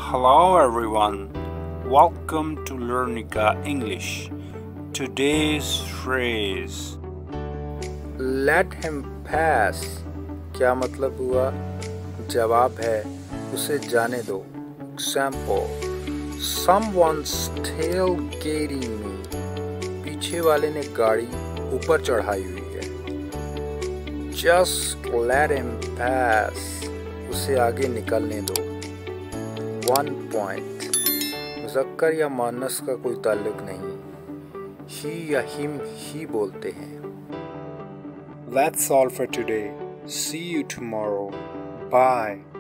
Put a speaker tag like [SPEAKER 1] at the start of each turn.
[SPEAKER 1] Hello everyone, welcome to Learnica English. Today's phrase
[SPEAKER 2] Let him pass क्या मतलब हुआ? जवाब है उसे जाने दो. Example, someone's tailgating me. पीछे वाले ने गाड़ी ऊपर चढ़ाई हुई है. Just let him pass. उसे आगे निकलने दो. 1 point. मुज़क्कर या मुअन्नस का कोई ताल्लुक नहीं. ही या हिम ही बोलते हैं.
[SPEAKER 1] That's all for today. See you tomorrow. Bye.